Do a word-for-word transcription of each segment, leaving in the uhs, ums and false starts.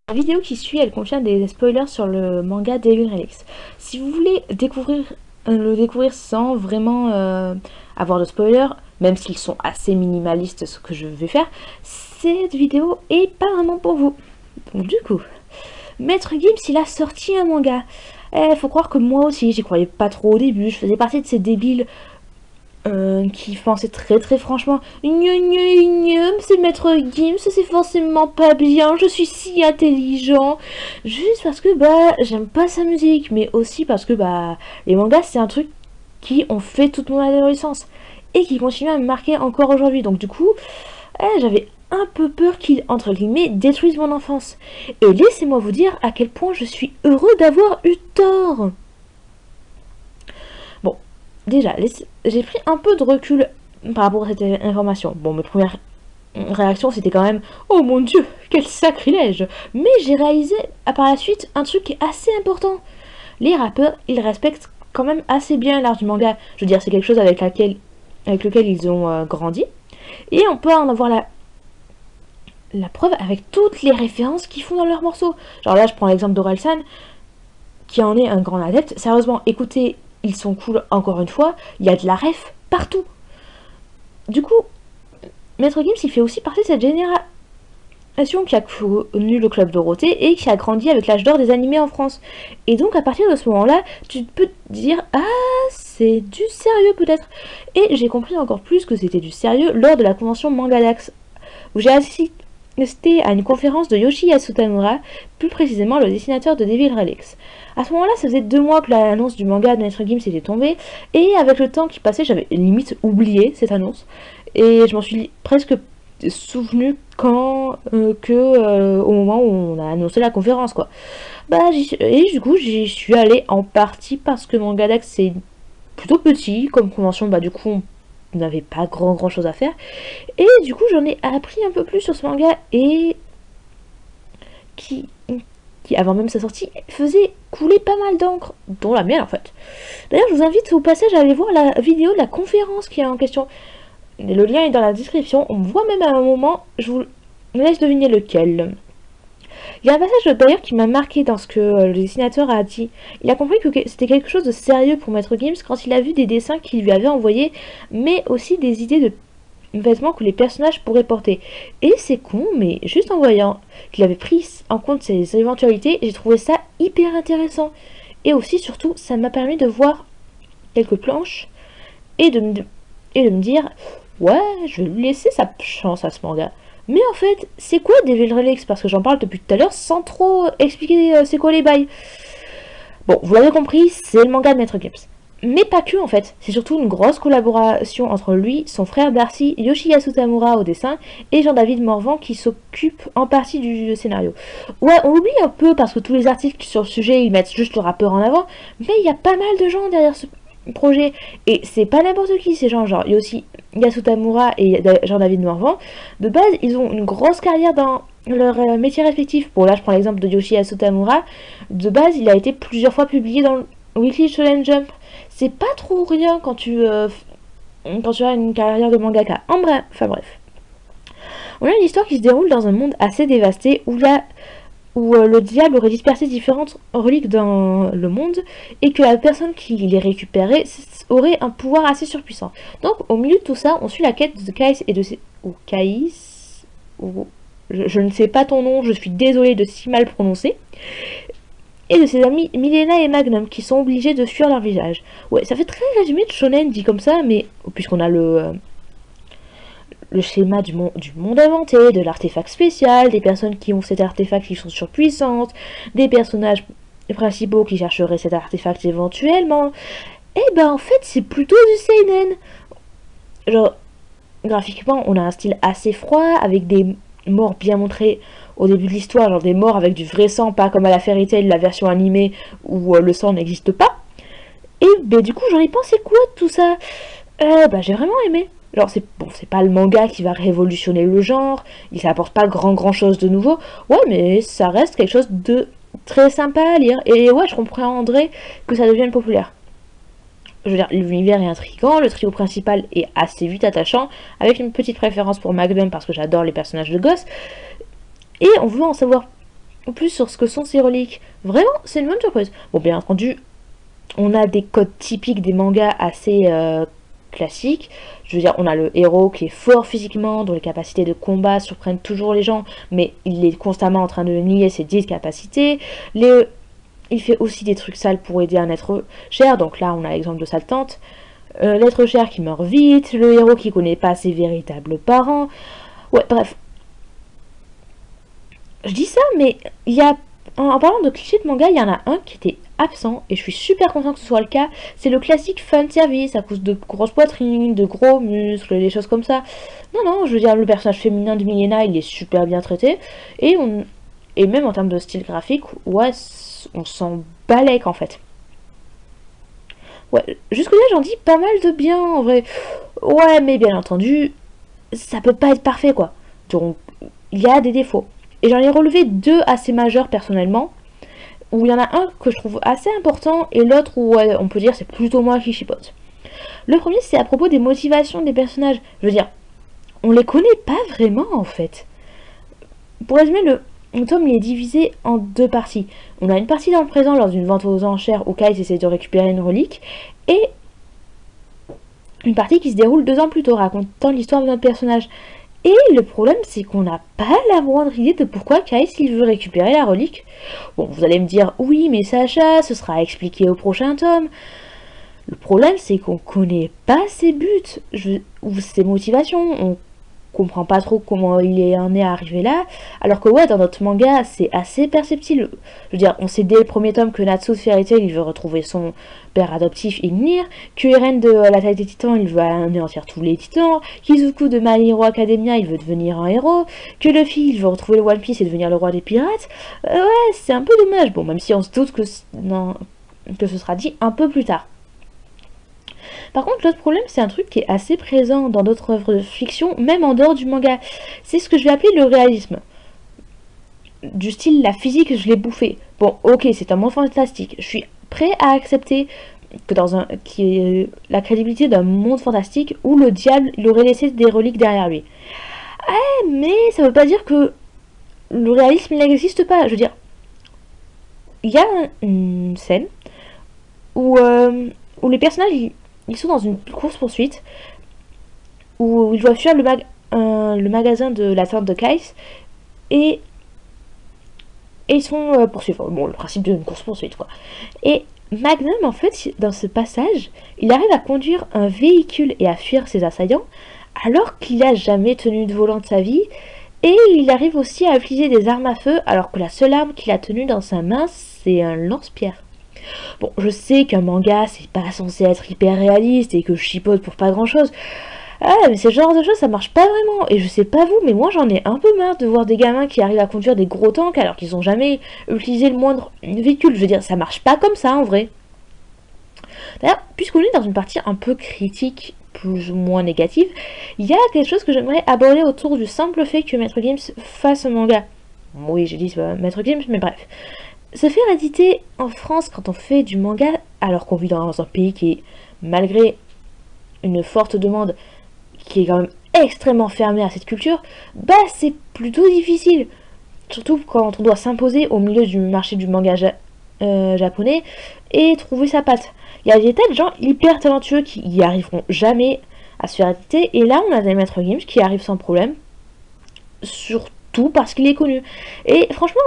La vidéo qui suit, elle contient des spoilers sur le manga Devil Relics. Si vous voulez découvrir, euh, le découvrir sans vraiment euh, avoir de spoilers, même s'ils sont assez minimalistes ce que je vais faire, cette vidéo est pas vraiment pour vous. Donc du coup, Maître Gims, il a sorti un manga. Eh, faut croire que moi aussi, j'y croyais pas trop au début, je faisais partie de ces débiles Euh, qui pensait très très franchement Gneu gneu gneu, c'est Maître Gims, c'est forcément pas bien, je suis si intelligent. Juste parce que bah j'aime pas sa musique, mais aussi parce que bah les mangas c'est un truc qui ont fait toute mon adolescence et qui continue à me marquer encore aujourd'hui. Donc du coup, eh, j'avais un peu peur qu'il, entre guillemets, détruise mon enfance. Et laissez-moi vous dire à quel point je suis heureux d'avoir eu tort. Bon, déjà, j'ai pris un peu de recul par rapport à cette information. Bon, mes premières réactions, c'était quand même « Oh mon Dieu, quel sacrilège !» Mais j'ai réalisé par la suite un truc qui est assez important. Les rappeurs, ils respectent quand même assez bien l'art du manga. Je veux dire, c'est quelque chose avec, laquelle, avec lequel ils ont euh, grandi. Et on peut en avoir la, la preuve avec toutes les références qu'ils font dans leurs morceaux. Genre là, je prends l'exemple d'Orelsan, qui en est un grand adepte. Sérieusement, écoutez, ils sont cool, encore une fois, il y a de la ref partout. Du coup, Maître Gims, il fait aussi partie de cette génération qui a connu le Club Dorothée et qui a grandi avec l'âge d'or des animés en France. Et donc, à partir de ce moment-là, tu peux te dire « Ah, c'est du sérieux peut-être ». Et j'ai compris encore plus que c'était du sérieux lors de la convention Mangadax, où j'ai assisté à une conférence de Yoshi Yasutamura, plus précisément le dessinateur de Devil Relics. À ce moment-là, ça faisait deux mois que l'annonce du manga de Maître Gims était tombée, et avec le temps qui passait, j'avais limite oublié cette annonce, et je m'en suis presque souvenu quand euh, que euh, au moment où on a annoncé la conférence, quoi. Bah, et du coup, j'y suis allée en partie parce que Mangadax c'est plutôt petit comme convention, bah du coup, on n'avait pas grand grand chose à faire, et du coup, j'en ai appris un peu plus sur ce manga et qui qui, avant même sa sortie, faisait couler pas mal d'encre, dont la mienne en fait. D'ailleurs, je vous invite au passage à aller voir la vidéo de la conférence qui est en question. Le lien est dans la description, on voit même à un moment, je vous laisse deviner lequel. Il y a un passage d'ailleurs qui m'a marqué dans ce que le dessinateur a dit. Il a compris que c'était quelque chose de sérieux pour Maître Gims quand il a vu des dessins qu'il lui avait envoyés, mais aussi des idées de vêtements que les personnages pourraient porter. Et c'est con, mais juste en voyant qu'il avait pris en compte ces éventualités, j'ai trouvé ça hyper intéressant. Et aussi, surtout, ça m'a permis de voir quelques planches et de me, et de me dire « Ouais, je vais lui laisser sa chance à ce manga ». Mais en fait, c'est quoi Devil Relics? Parce que j'en parle depuis tout à l'heure sans trop expliquer euh, c'est quoi les bails. Bon, vous l'avez compris, c'est le manga de Maître Gims. Mais pas que en fait, c'est surtout une grosse collaboration entre lui, son frère Darcy, Yoshi Yasutamura au dessin, et Jean-David Morvan qui s'occupe en partie du scénario. Ouais, on oublie un peu parce que tous les articles sur le sujet, ils mettent juste le rappeur en avant, mais il y a pas mal de gens derrière ce projet, et c'est pas n'importe qui ces gens, genre Yoshi Yasutamura et Jean-David Morvan. De base, ils ont une grosse carrière dans leur euh, métier respectif. Bon là, je prends l'exemple de Yoshi Yasutamura. De base, il a été plusieurs fois publié dans le Weekly Shonen Jump. C'est pas trop rien quand tu, euh, quand tu as une carrière de mangaka. En bref, enfin bref. On a une histoire qui se déroule dans un monde assez dévasté où, la, où euh, le diable aurait dispersé différentes reliques dans le monde et que la personne qui les récupérait aurait un pouvoir assez surpuissant. Donc au milieu de tout ça, on suit la quête de Kais et de ses... ou Kais... ou... Je, je ne sais pas ton nom, je suis désolée de si mal prononcer. Et de ses amis Milena et Magnum qui sont obligés de fuir leur visage. Ouais, ça fait très résumé de shonen dit comme ça, mais puisqu'on a le euh, le schéma du, mon, du monde inventé, de l'artefact spécial, des personnes qui ont cet artefact qui sont surpuissantes, des personnages principaux qui chercheraient cet artefact éventuellement, et ben en fait c'est plutôt du seinen. Genre, graphiquement on a un style assez froid, avec des morts bien montrées au début de l'histoire, genre des morts avec du vrai sang, pas comme à la Fairy Tail, la version animée où euh, le sang n'existe pas. Et ben du coup j'en ai pensé quoi de tout ça? euh, Bah j'ai vraiment aimé. Genre c'est bon, c'est pas le manga qui va révolutionner le genre, il s'apporte pas grand grand chose de nouveau, ouais mais ça reste quelque chose de très sympa à lire, et ouais je comprendrais que ça devienne populaire. Je veux dire, l'univers est intriguant, le trio principal est assez vite attachant, avec une petite préférence pour Magnum parce que j'adore les personnages de gosse, et on veut en savoir plus sur ce que sont ces reliques. Vraiment, c'est une bonne surprise. Bon, bien entendu, on a des codes typiques des mangas assez euh, classiques. Je veux dire, on a le héros qui est fort physiquement, dont les capacités de combat surprennent toujours les gens, mais il est constamment en train de nier ses dix capacités. Les... Il fait aussi des trucs sales pour aider un être cher, donc là on a l'exemple de sa tante. Euh, L'être cher qui meurt vite, le héros qui connaît pas ses véritables parents. Ouais, bref. Je dis ça, mais il y a... En parlant de clichés de manga, il y en a un qui était absent, et je suis super content que ce soit le cas. C'est le classique fan service, à cause de grosses poitrines, de gros muscles, des choses comme ça. Non, non, je veux dire, le personnage féminin de Milena, il est super bien traité, et, on... et même en termes de style graphique, ouais, on s'en balèque en fait. Ouais, jusque là j'en dis pas mal de bien en vrai. Ouais, mais bien entendu, ça peut pas être parfait quoi. Donc, il y a des défauts. Et j'en ai relevé deux assez majeurs personnellement, où il y en a un que je trouve assez important et l'autre où ouais, on peut dire c'est plutôt moi qui chipote. Le premier c'est à propos des motivations des personnages. Je veux dire, on les connaît pas vraiment en fait. Pour résumer, le, le tome il est divisé en deux parties. On a une partie dans le présent lors d'une vente aux enchères où Kai essaie de récupérer une relique, et une partie qui se déroule deux ans plus tôt, racontant l'histoire de notre personnage. Et le problème, c'est qu'on n'a pas la moindre idée de pourquoi Kai s'il veut récupérer la relique. Bon, vous allez me dire, oui, mais Sacha, ce sera expliqué au prochain tome. Le problème, c'est qu'on connaît pas ses buts, je, ou ses motivations. On comprend pas trop comment il est en est arrivé là, alors que ouais, dans notre manga, c'est assez perceptible. Je veux dire, on sait dès le premier tome que Natsu de Fairy Tail, il veut retrouver son père adoptif Ignir, que Eren de La Taille des Titans, il veut anéantir tous les titans, Kizuku de My Hero Academia, il veut devenir un héros, que Luffy, il veut retrouver le One Piece et devenir le roi des pirates. Euh, ouais, c'est un peu dommage, bon, même si on se doute que, non, que ce sera dit un peu plus tard. Par contre, l'autre problème, c'est un truc qui est assez présent dans d'autres œuvres de fiction, même en dehors du manga. C'est ce que je vais appeler le réalisme. Du style, la physique, je l'ai bouffé. Bon, ok, c'est un monde fantastique. Je suis prêt à accepter que dans un, qui est la crédibilité d'un monde fantastique où le diable, il aurait laissé des reliques derrière lui. Eh, mais ça veut pas dire que le réalisme, il n'existe pas. Je veux dire, il y a une scène où, euh, où les personnages... Ils, Ils sont dans une course-poursuite où ils doivent fuir le, mag euh, le magasin de la tante de Kai et, et ils sont euh, poursuivis. Bon, le principe d'une course-poursuite, quoi. Et Magnum, en fait, dans ce passage, il arrive à conduire un véhicule et à fuir ses assaillants alors qu'il n'a jamais tenu de volant de sa vie. Et il arrive aussi à utiliser des armes à feu alors que la seule arme qu'il a tenue dans sa main, c'est un lance-pierre. Bon, je sais qu'un manga, c'est pas censé être hyper réaliste et que je chipote pour pas grand chose. Ah, mais ce genre de choses, ça marche pas vraiment. Et je sais pas vous, mais moi j'en ai un peu marre de voir des gamins qui arrivent à conduire des gros tanks alors qu'ils ont jamais utilisé le moindre véhicule. Je veux dire, ça marche pas comme ça en vrai. D'ailleurs, puisqu'on est dans une partie un peu critique, plus ou moins négative, il y a quelque chose que j'aimerais aborder autour du simple fait que Maître Gims fasse un manga. Oui, j'ai dit euh, Maître Gims, mais bref. Se faire éditer en France quand on fait du manga, alors qu'on vit dans un pays qui est, malgré une forte demande, qui est quand même extrêmement fermé à cette culture, bah c'est plutôt difficile. Surtout quand on doit s'imposer au milieu du marché du manga ja euh, japonais et trouver sa patte. Il y a des tas de gens hyper talentueux qui y arriveront jamais à se faire éditer, et là on a des maîtres Gims qui arrivent sans problème, surtout parce qu'il est connu. Et franchement,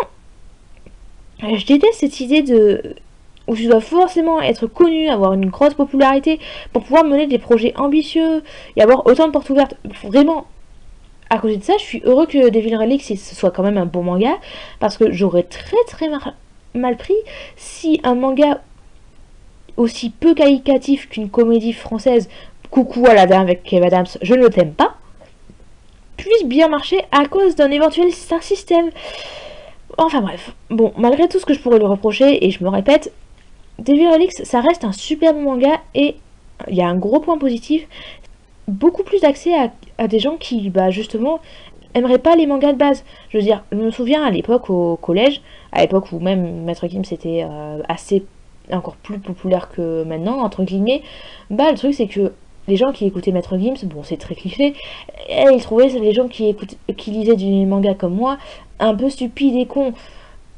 je déteste cette idée de où tu dois forcément être connu, avoir une grosse popularité pour pouvoir mener des projets ambitieux et avoir autant de portes ouvertes. Vraiment, à côté de ça, je suis heureux que Devil Relics ce soit quand même un bon manga, parce que j'aurais très très mal, mal pris si un manga aussi peu qualitatif qu'une comédie française, coucou à la dame avec Kev Adams, je ne t'aime pas, puisse bien marcher à cause d'un éventuel star system. Enfin bref, bon, malgré tout ce que je pourrais lui reprocher, et je me répète, Devil Relics, ça reste un super bon manga, et il y a un gros point positif, beaucoup plus d'accès à, à des gens qui, bah justement, aimeraient pas les mangas de base. Je veux dire, je me souviens à l'époque au collège, à l'époque où même Maître Gims était euh, assez, encore plus populaire que maintenant, entre guillemets, bah le truc c'est que les gens qui écoutaient Maître Gims, bon c'est très cliché, et ils trouvaient les gens qui, écoutaient, qui lisaient du manga comme moi, un peu stupides et cons.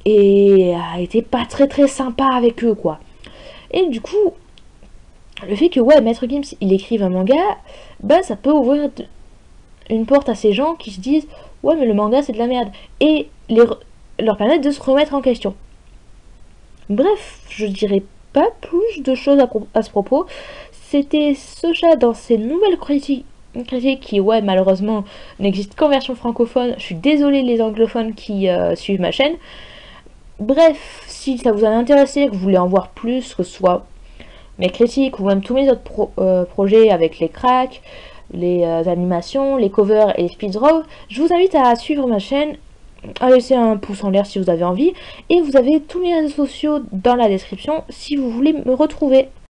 et a été pas très très sympa avec eux, quoi. Et du coup, le fait que, ouais, Maître Gims, il écrive un manga, bah, ça peut ouvrir une porte à ces gens qui se disent, ouais, mais le manga, c'est de la merde. Et les, leur permettre de se remettre en question. Bref, je dirais pas plus de choses à, à ce propos. C'était Soja dans ses nouvelles critiques, critiques qui, ouais, malheureusement, n'existent qu'en version francophone. Je suis désolée les anglophones qui euh, suivent ma chaîne. Bref, si ça vous a intéressé, que vous voulez en voir plus, que ce soit mes critiques ou même tous mes autres pro euh, projets avec les cracks, les euh, animations, les covers et les speedruns, je vous invite à suivre ma chaîne, à laisser un pouce en l'air si vous avez envie, et vous avez tous mes réseaux sociaux dans la description si vous voulez me retrouver.